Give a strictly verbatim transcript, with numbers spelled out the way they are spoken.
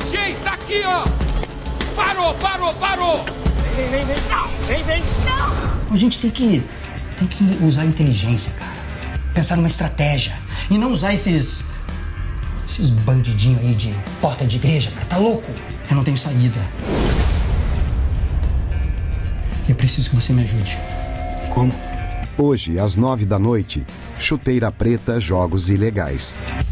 Achei, tá aqui, ó! Parou, parou, parou! Vem, vem, vem! Não! Vem, vem! Não! A gente tem que, tem que usar a inteligência, cara. Pensar numa estratégia. E não usar esses... Esses bandidinhos aí de porta de igreja, cara. Tá louco? Eu não tenho saída. Eu preciso que você me ajude. Como? Hoje, às nove da noite, Chuteira Preta Jogos Ilegais.